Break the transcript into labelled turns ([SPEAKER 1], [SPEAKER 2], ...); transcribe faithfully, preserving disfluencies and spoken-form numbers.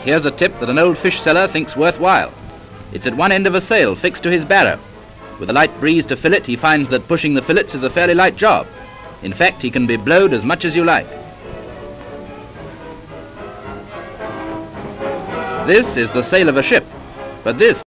[SPEAKER 1] Here's a tip that an old fish seller thinks worthwhile. It's at one end of a sail fixed to his barrow. With a light breeze to fill it, he finds that pushing the fillets is a fairly light job. In fact, he can be blowed as much as you like. This is the sail of a ship, but this